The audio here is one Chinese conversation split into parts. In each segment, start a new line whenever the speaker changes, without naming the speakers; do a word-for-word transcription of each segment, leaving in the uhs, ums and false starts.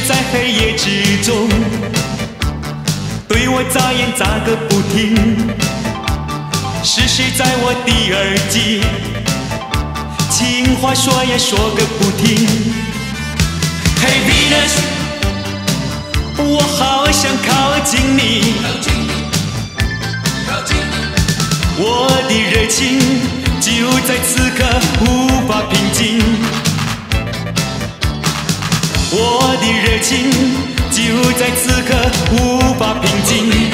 在黑夜之中，对我眨眼眨个不停，时时在我的耳际，情话说也说个不停。Hey Venus， 我好想靠近你，我的热情就在此刻无法平静，我的热情就在此刻无法平静。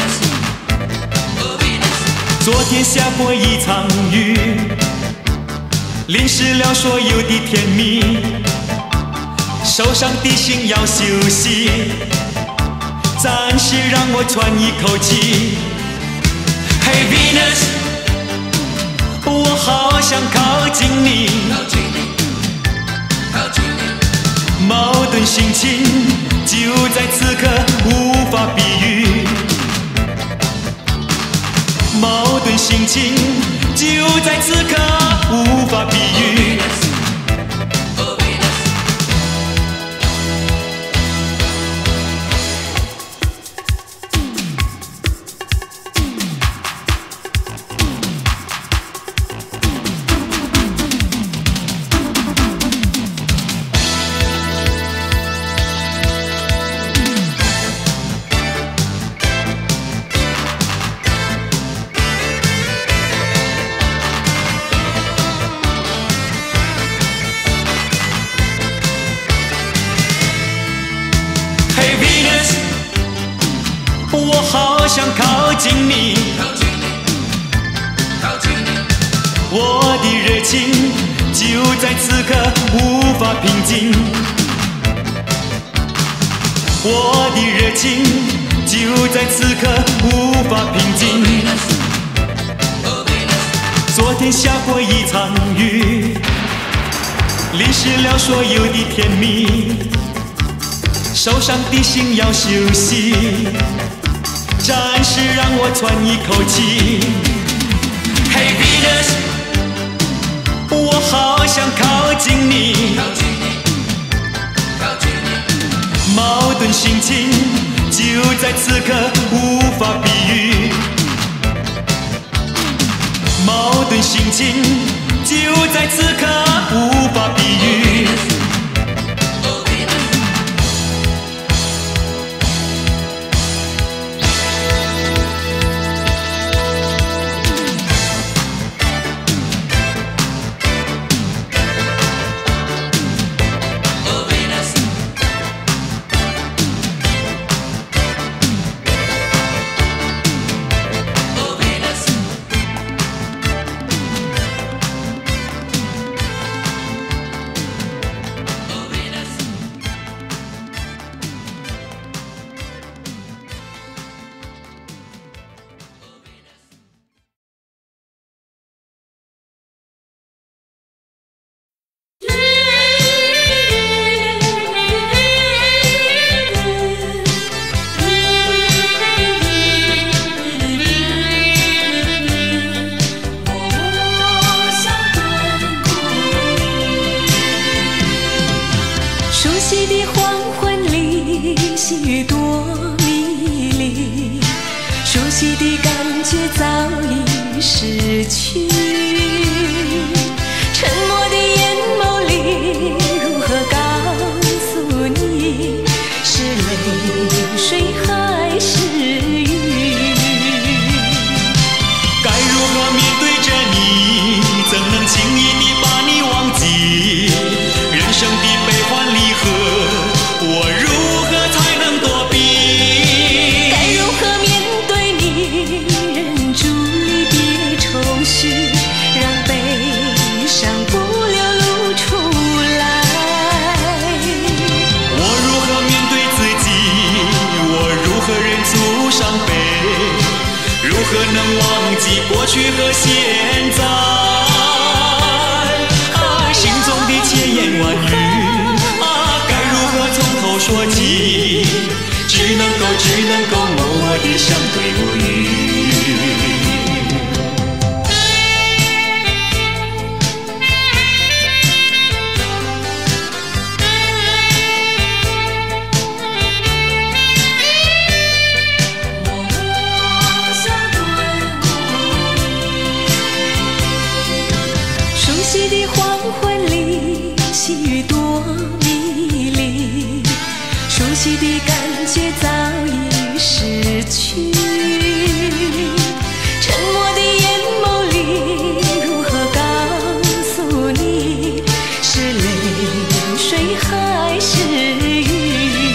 昨天下过一场雨，淋湿了所有的甜蜜，受伤的心要休息，暂时让我喘一口气。Hey Venus， 我好想靠近你，矛盾心情就在此刻无法比喻，矛盾心情就在此刻无法比喻。我好想靠近你，我的热情就在此刻无法平静，我的热情就在此刻无法平静。昨天下过一场雨，淋湿了所有的甜蜜，受伤的心要休息，暂时让我喘一口气。Hey Venus， 我好想靠近你，矛盾心情就在此刻无法比喻，矛盾心情就在此刻无法比喻。
许多迷离，熟悉的感觉早已失去。沉默的眼眸里，如何告诉你，是泪水还是雨？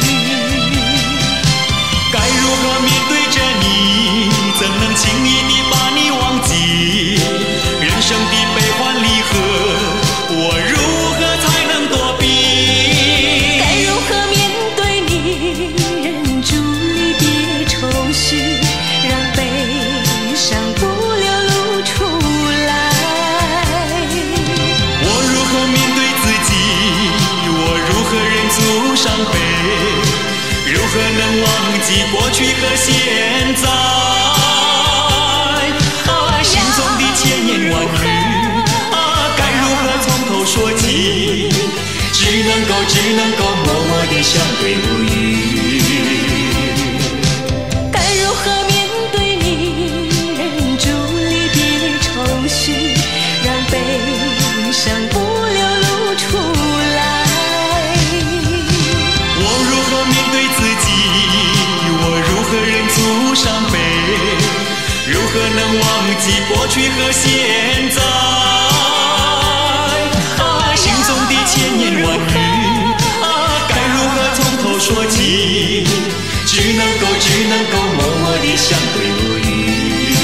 该如何面对着你？怎能轻易地把你忘记？人生的悲欢离合，我如何才能躲避？
该如何面对你？忍住离别愁绪，让悲伤不流露出来。
我如何面对自己？我如何忍住伤悲？如何能忘记过去和现在？啊，心中的千言万语，啊，该如何从头说起？只能够，只能够默默地相对无语。
该如何面对你？忍住离别愁绪，让悲伤不流露出来。
我如何面对自己？我如何忍住伤悲？如何能忘记过去和现在？啊，心中的千言万语，啊，该如何从头说起？只能够，只能够默默地相对无语。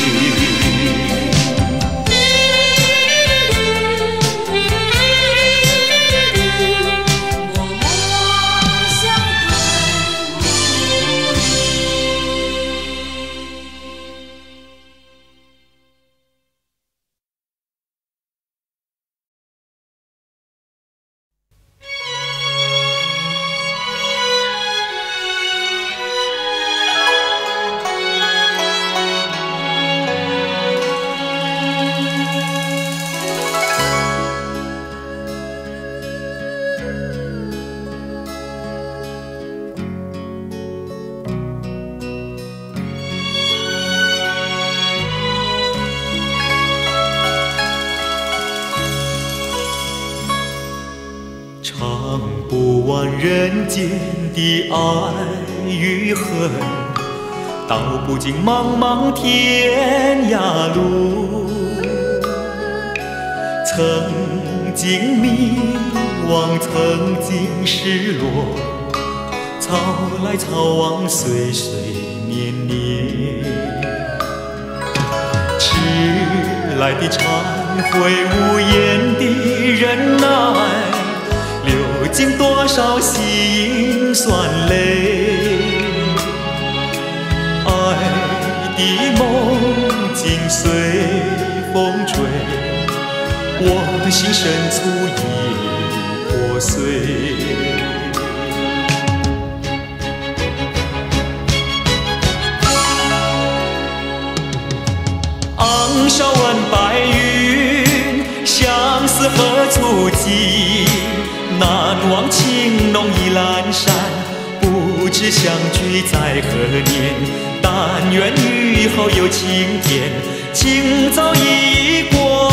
唱不完人间的爱与恨，道不尽茫茫天涯路。曾经迷惘，曾经失落，潮来潮往，岁岁年年。迟来的忏悔，无言的忍耐，流尽多少辛酸泪，爱的梦境随风吹，我心深处已破碎。昂首问白云，相思何处寄？难忘情浓已阑珊，不知相聚在何年。但愿雨后有晴天，情早已过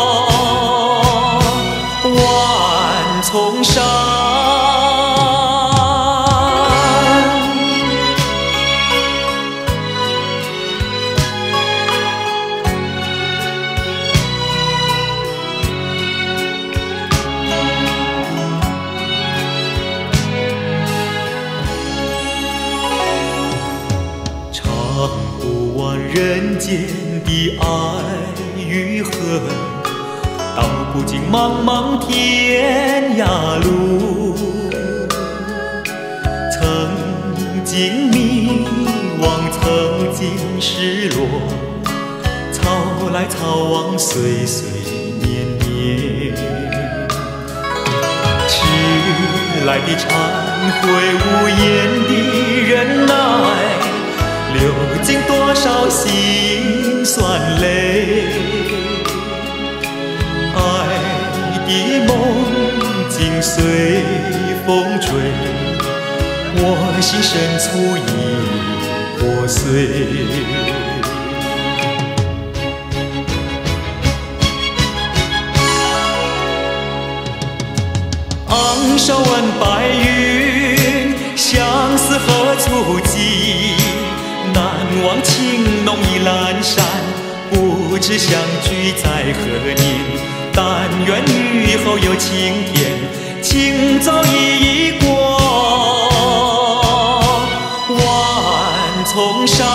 万重山。唱不完人间的爱与恨，道不尽茫茫天涯路。曾经迷惘，曾经失落，潮来潮往，岁岁年年。迟来的忏悔，无言的忍耐，流尽多少辛酸泪，爱的梦境随风吹，我心深处已破碎。 昂首问白云，相思何处寄？难忘情浓意阑珊，不知相聚在何年。但愿雨后有晴天，情早已过万重山。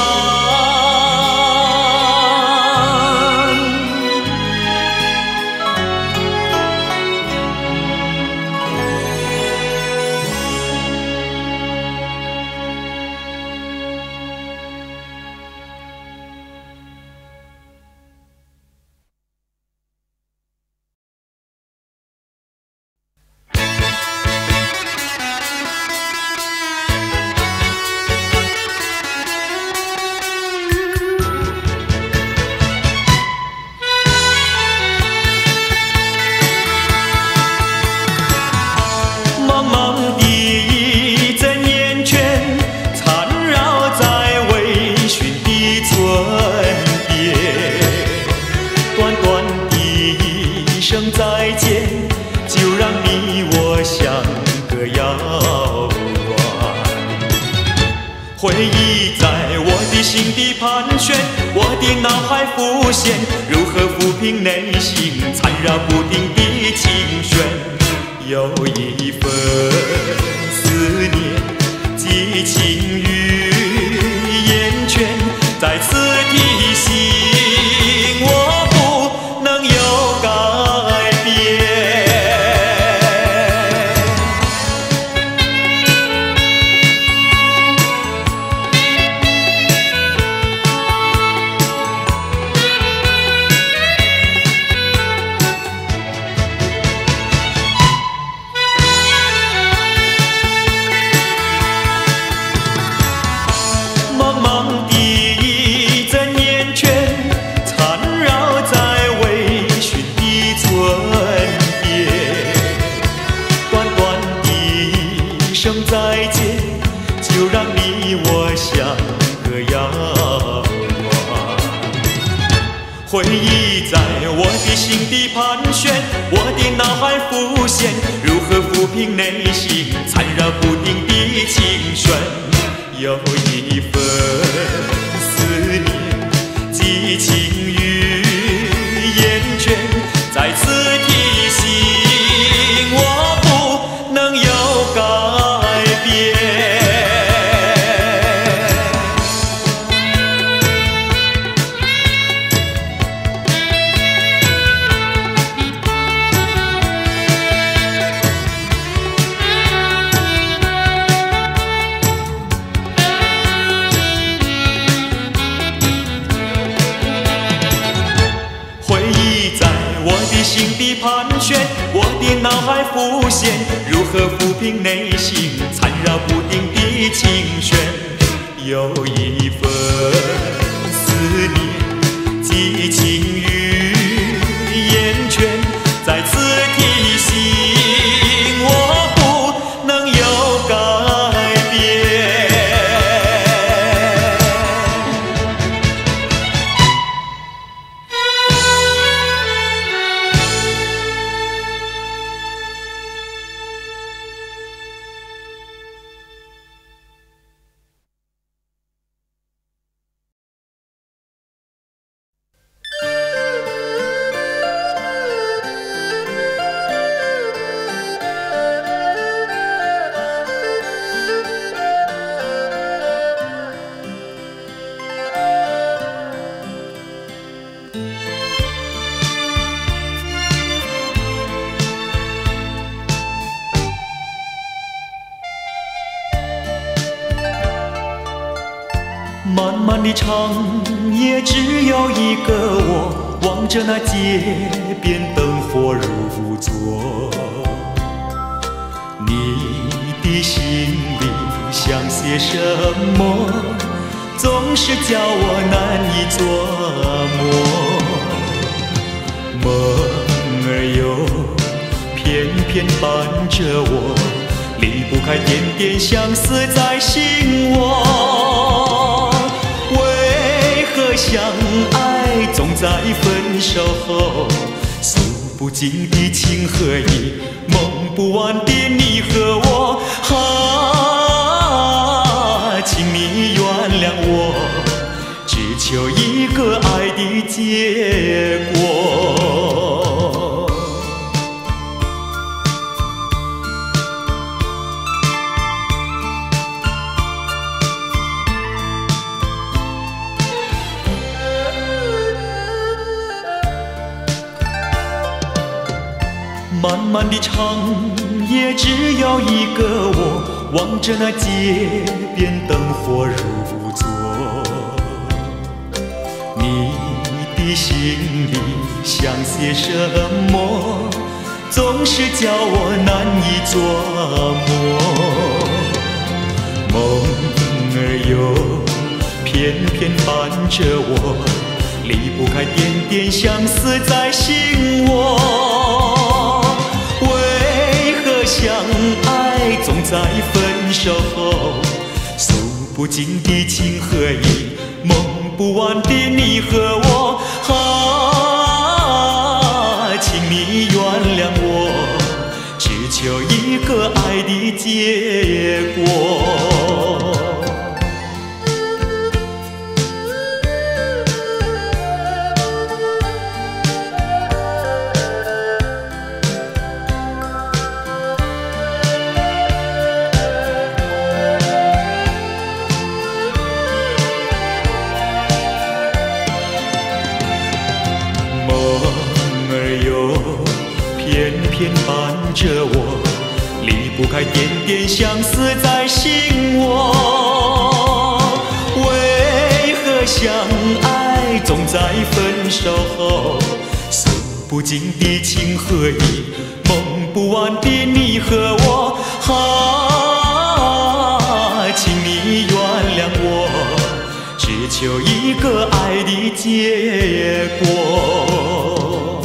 再见，就让你我相隔遥远。回忆在我的心底盘旋，我的脑海浮现，如何抚平内心缠绕不定的情绪？有一份思念寄情于眼圈，再次提醒我不能有改变。茫茫的一阵烟圈，缠绕在微醺的唇边。短短的一声再见，就让你我相隔遥远。回忆在我的心底盘旋，我的脑海浮现，如何抚平内心缠绕不定的情绪？有一份思念寄情于眼圈，再次提醒我不能有改变。心底盘旋，我的脑海浮现，如何抚平内心缠绕不定的情绪？有一份思念寄情于眼圈，再次提醒我不能有改变。漫漫的长夜，只有一个我，望着那街边灯火如昨。你的心里想些什么，总是叫我难以琢磨。梦儿又偏偏伴着我，离不开点点相思在心窝。为何相爱总在分手后，诉不尽的情和义，梦不完的你和我。啊，请你原谅我，只求一个爱的结果。漫漫的长夜，只有一个我，望着那街边灯火如昨。你的心里想些什么，总是叫我难以琢磨。梦儿哟，偏偏伴着我，离不开点点相思在心窝。相爱总在分手后，诉不尽的情和义，梦不完的你和我。啊，请你原谅我，只求一个爱的结果。偏伴着我，离不开点点相思在心窝。为何相爱总在分手后，诉不尽的情和义，梦不完的你和我。啊，请你原谅我，只求一个爱的结果。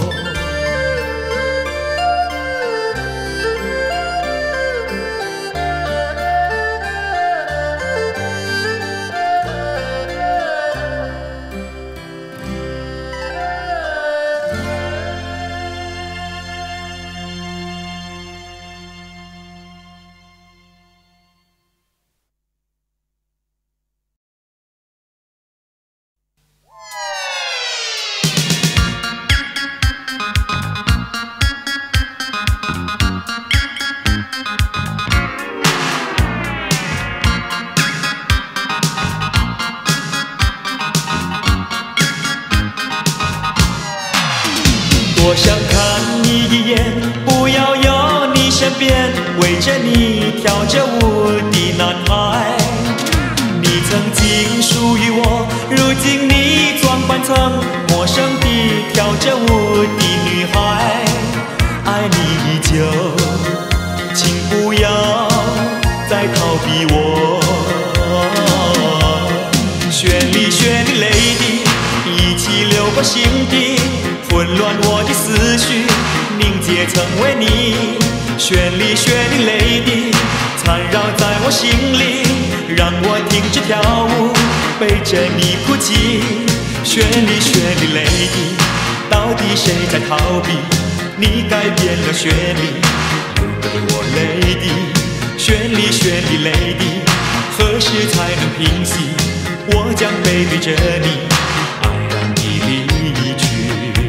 多想看你一眼，不要有你身边，围着你跳着舞的男孩。你曾经属于我，如今你装扮成陌生的跳着舞的女孩。爱你已久，请不要再逃避我。绚丽绚丽 Lady， 一起流过心底。混乱我的思绪，凝结成为你。绚丽绚丽 Lady， 缠绕在我心里，让我停止跳舞，背着你哭泣。绚丽绚丽 Lady， 到底谁在逃避？你改变了绚丽，又给我 Lady。绚丽绚丽 Lady， 何时才能平息？我将背对着你，黯然地离去。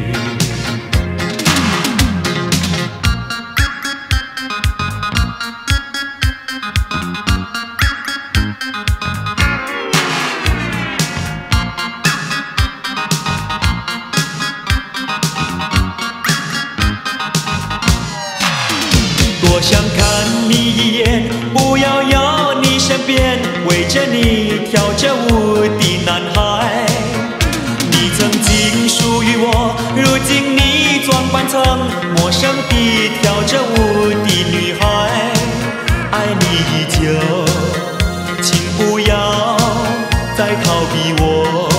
多想看你一眼，不要有你身边，围着你跳着舞的男孩。你曾经属于我，如今你装扮成陌生的跳着舞的女孩。爱你已久，请不要再逃避我。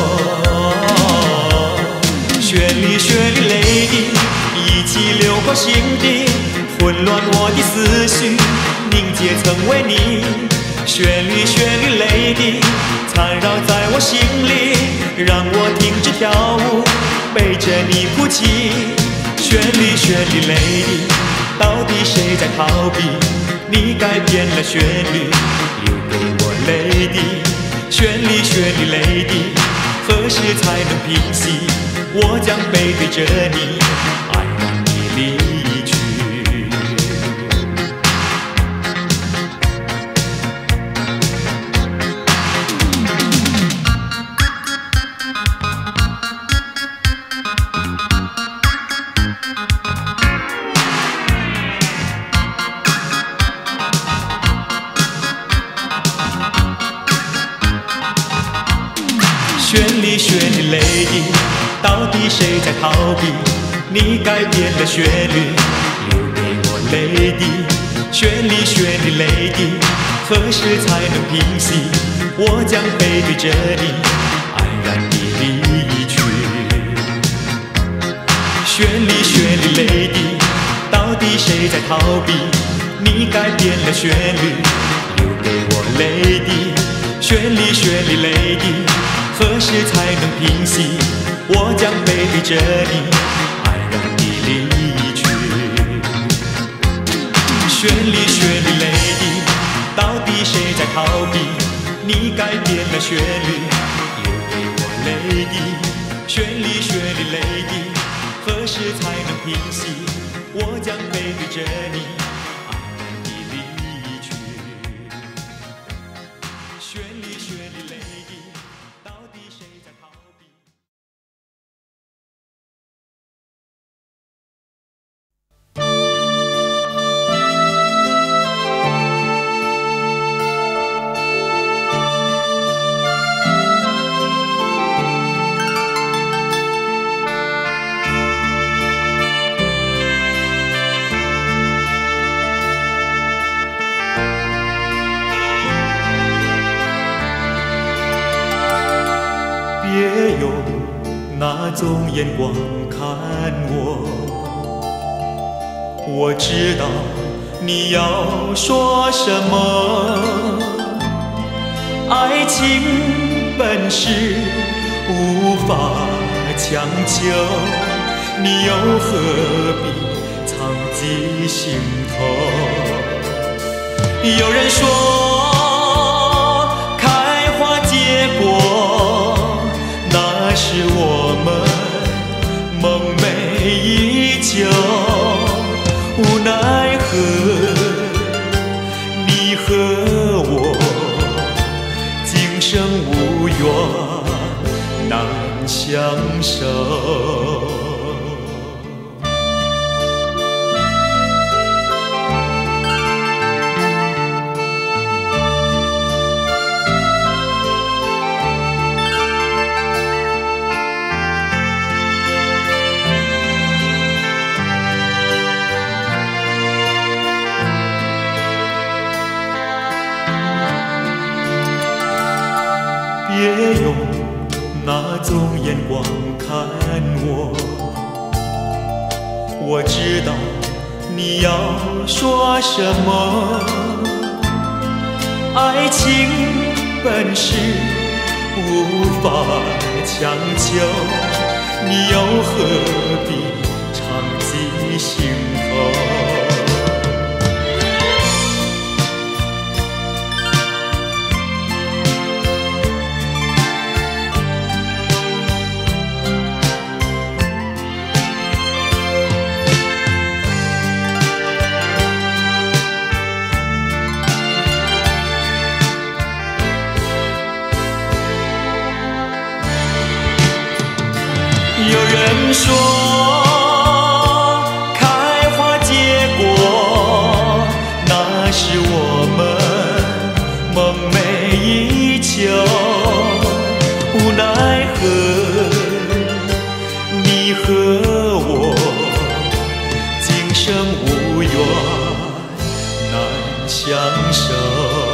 绚丽绚丽 Lady， 一起流过心底。混乱我的思绪，凝结成为你。绚丽绚丽 Lady， 缠绕在我心里，让我停止跳舞，背着你哭泣。绚绚丽绚丽 Lady， 到底谁在逃避？你改变了旋律，留给我 Lady。绚丽绚丽 Lady， 何时才能平息？我将背对着你，爱让你离去。绚丽绚丽 Lady， 到底谁在逃避？你改变了旋律，留给我 Lady。绚丽绚丽 Lady， 何时才能平息？我将背对着你，安然地离去。绚丽绚丽 Lady， 到底谁在逃避？你改变了旋律，留给我 Lady。绚丽绚丽 Lady，何时才能平息？我将背对着你，安然地离去。绚丽绚丽 Lady， 到底谁在逃避？你改变了旋律，留给我 Lady。绚丽绚丽 Lady， 何时才能平息？我将背对着你，安然地离去。绚丽绚丽 Lady，到底谁在逃避？别用那种眼光看我，我知道你要说什么。爱情本是无法强求，你又何必藏进心头？有人说开花结果，那是我们梦寐以求，无奈何你和我今生无缘难相守。别用那种眼光看我，我知道你要说什么。爱情本是无法强求，你又何必藏进心头？有人说开花结果，那是我们梦寐以求，无奈何你和我今生无缘难相守。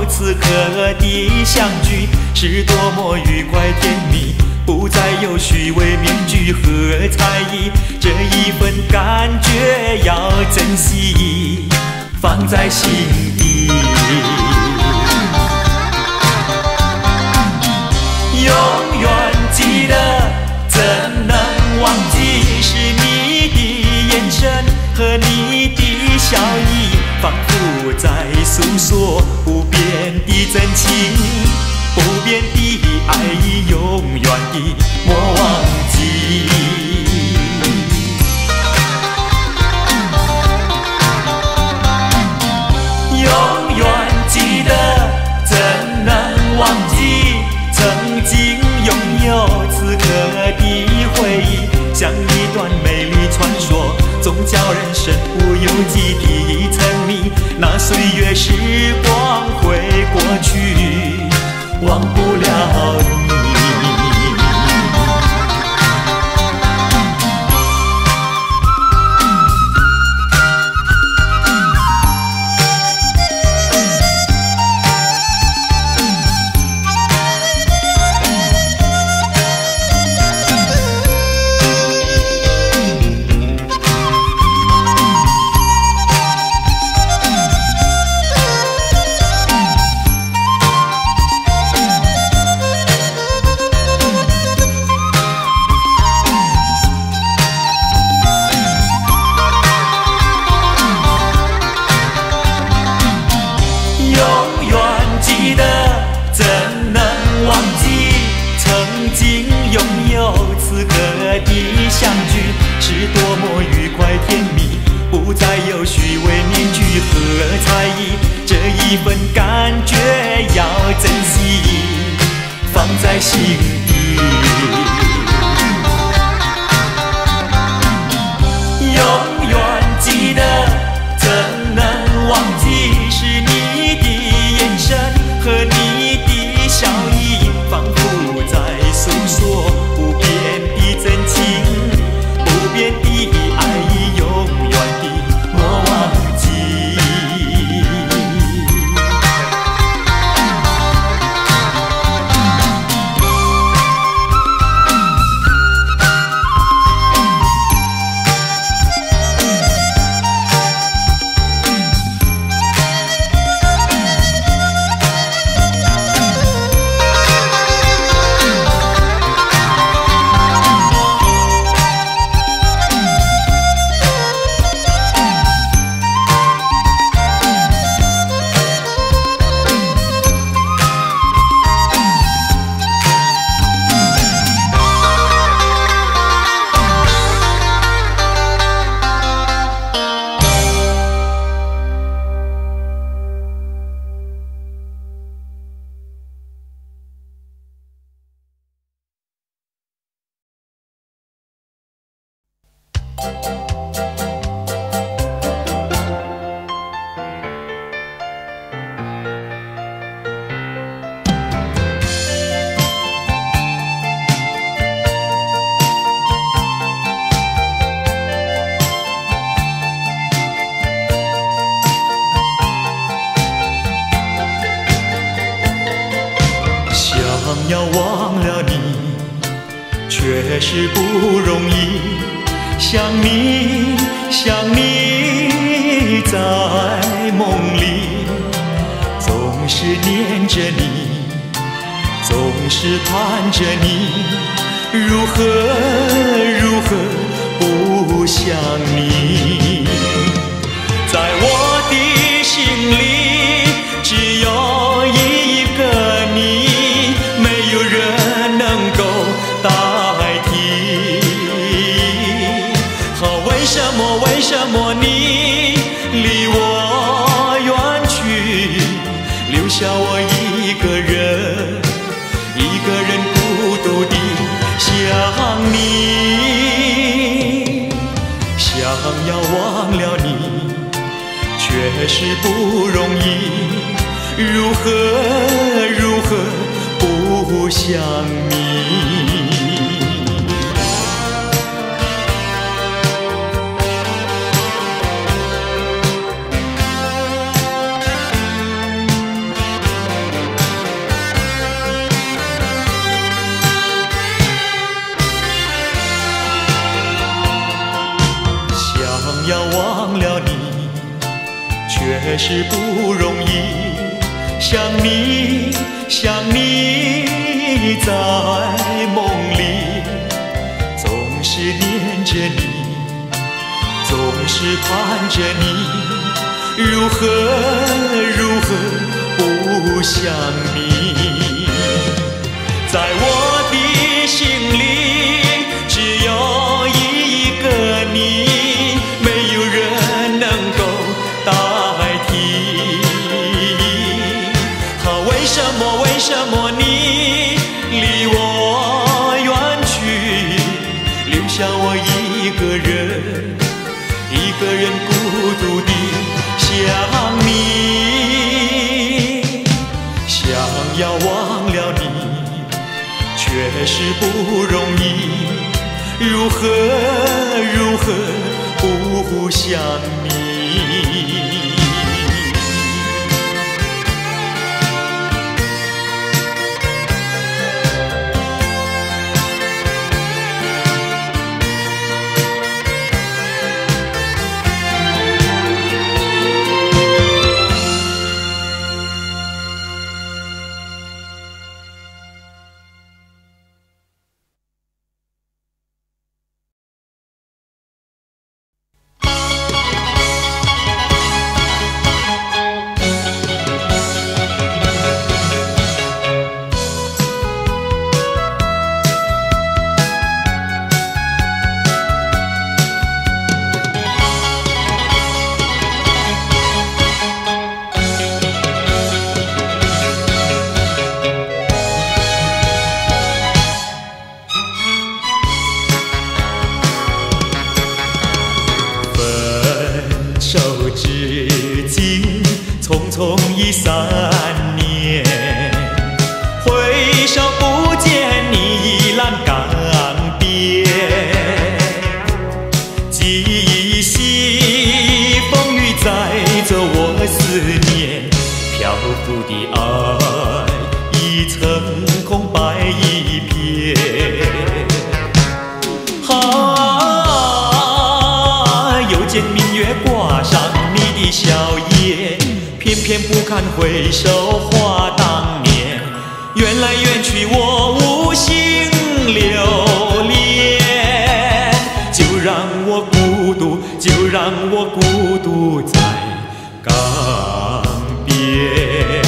此刻的相聚是多么愉快甜蜜，不再有虚伪面具和猜疑，这一份感觉要珍惜，放在心底。永远记得，怎能忘记？是你的眼神和你的笑意，仿佛在诉说不变的真情，不变的爱意，永远的莫忘记。永远记得，怎能忘记？曾经拥有此刻的回忆，像一段美丽传说，总叫人身不由己地沉迷。那岁月时光会过去，忘不了你。一份感觉要珍惜，放在心底。永远记得，怎能忘记？是你的眼神和你的笑意，仿佛在诉说不变的真情，不变的爱意，永远的莫忘记。要忘了你，却是不容易。想你，想你在梦里，总是念着你，总是盼着你，如何如何不想你？在我的心里，只有一个你。没有人能够代替。好，为什么为什么你离我远去，留下我一个人，一个人孤独地想你。想要忘了你，却是不容易，如何如何不想你。 却是不容易。想你，想你在梦里，总是念着你，总是盼着你，如何如何不想你？在我的心里只有一个你，没有人能够代替。啊，为什么为什么你离我远去，留下我一个人，一个人孤独地想你，想要忘了你却是不容易，如何如何不想你？匆匆已三年，回首不见你依栏港边，记忆西风雨载着我思念，漂浮的爱已成空白一片。啊，又见明月挂上你的笑颜，偏偏不堪回首话当年，缘来缘去我无心留恋，就让我孤独，就让我孤独在港边。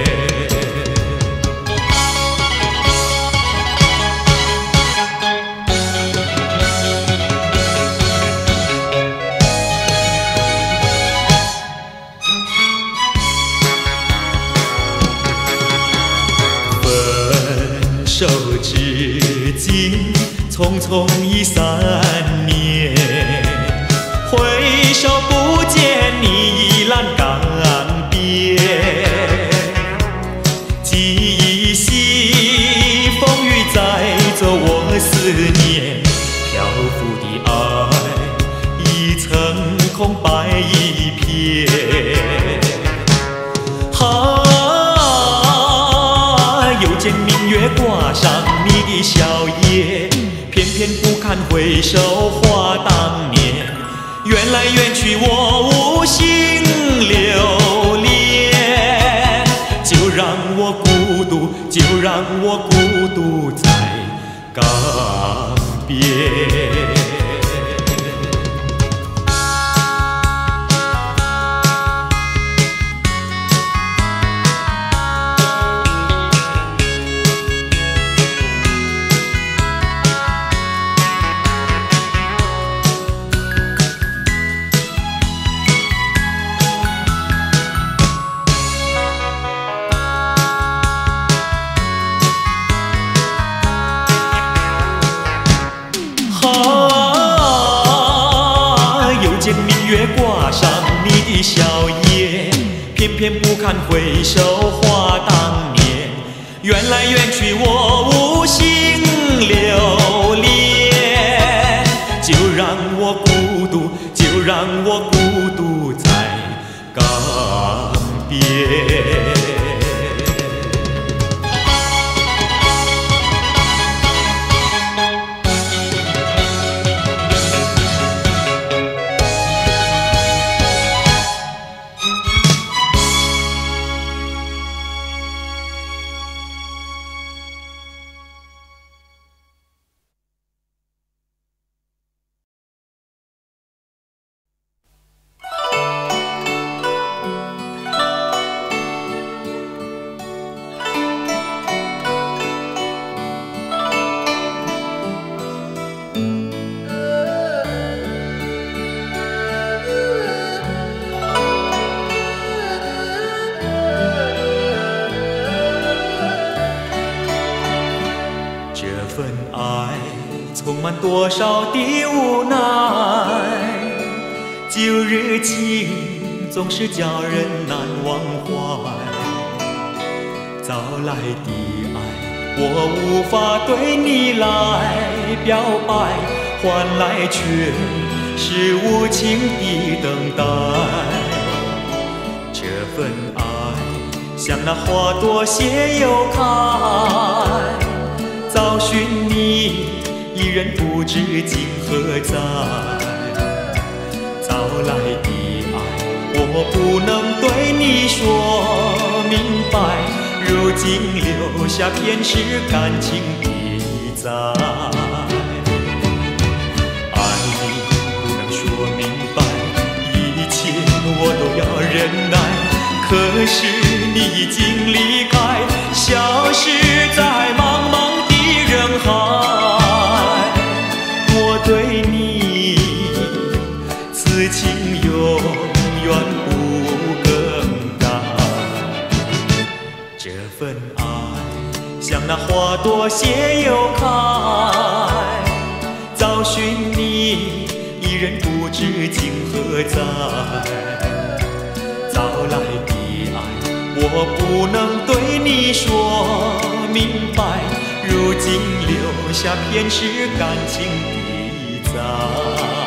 手至今，匆匆已三年，回首不见你依栏港边，记忆西风雨载着我思念，漂浮的爱已成空白一片。见明月挂上你的笑颜，偏偏不堪回首话当年，缘来缘去我无心留恋，就让我孤独，就让我孤独在港边。月挂上你的笑颜，偏偏不堪回首话当年，缘来缘去我无心留恋，就让我孤独，就让我孤独在港边。 多少的无奈，旧日情总是叫人难忘怀。早来的爱，我无法对你来表白，换来却是无情的等待。这份爱像那花朵谢又开，找寻你依然不知今何在。早来的爱，我不能对你说明白，如今留下便是感情的债。爱你不能说明白，一切我都要忍耐，可是你已经离开，消失在茫茫的人海。我对你此情永远不更改，这份爱像那花朵谢又开，找寻你依然不知今何在。早来的爱，我不能对你说明白，如今留下便是感情的债。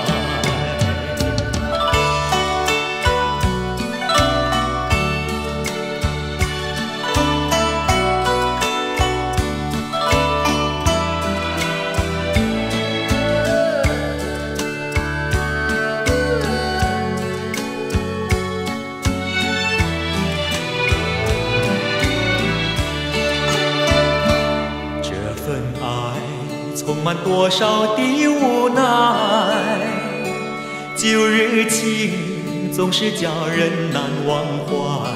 充满多少的无奈，旧日情总是叫人难忘怀。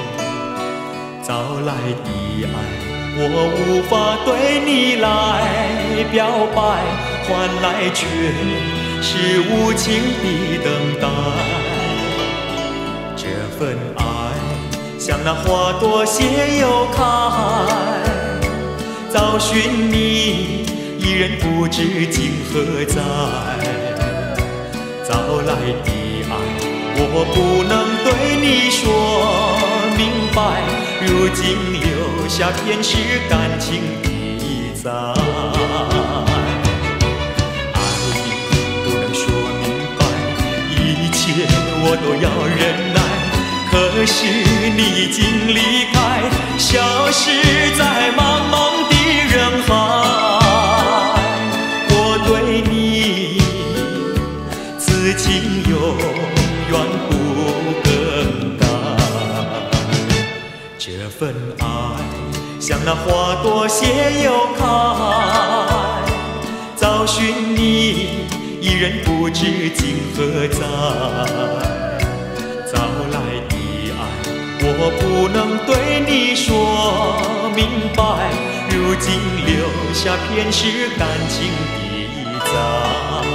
早来的爱，我无法对你来表白，换来却是无情的等待。这份爱像那花朵谢又开，找寻你依然不知今何在。早来的爱，我不能对你说明白，如今留下便是感情的债。爱你不能说明白，一切我都要忍耐，可是你已经离开，消失在茫茫的人海。对你此情永远不更改，这份爱像那花朵谢又开，找寻你依然不知今何在。早来的爱，我不能对你说明白，如今留下便是感情的债。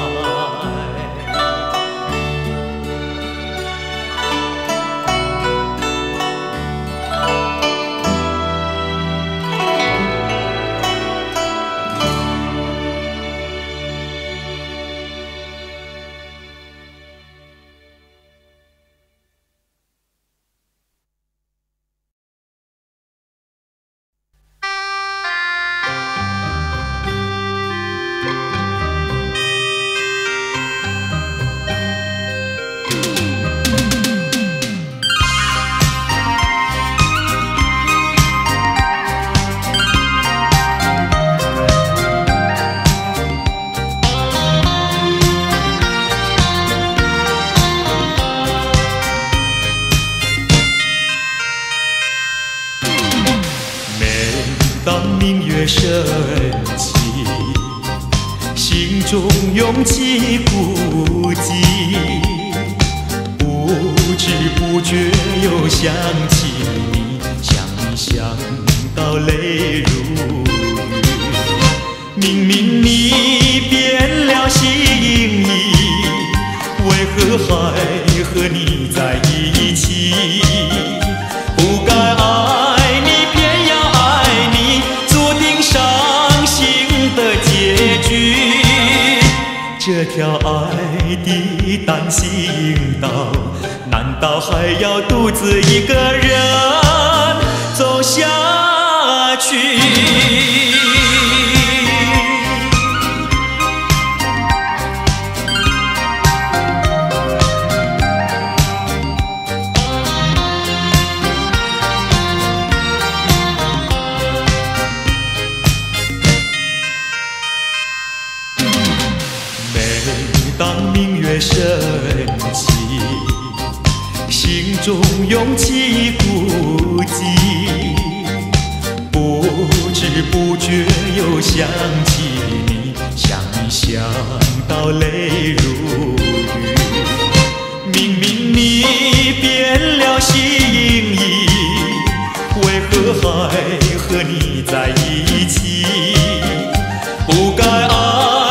升起，心中勇气孤寂，不知不觉又想起你，想你想到泪如雨。明明你变了心意，为何还和你在一起？不该爱你，偏要爱你，注定伤心的结局。 条爱的单行道，难道还要独自一个人走下去？当明月升起，心中涌起孤寂，不知不觉又想起你，想你想到泪如雨。明明你变了心意，为何还和你在一起？不该爱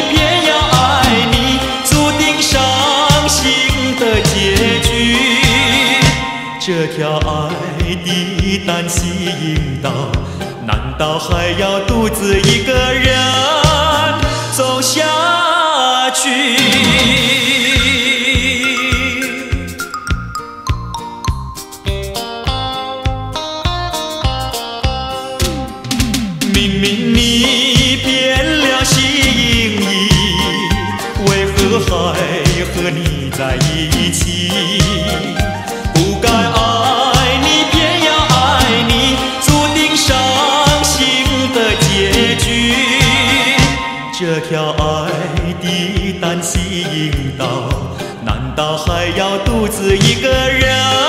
这条爱的单行道，难道还要独自一个人走下去？明明你变了心意，为何还和你在一起？不该爱你，偏要爱你，注定伤心的结局。这条爱的单行道，难道还要独自一个人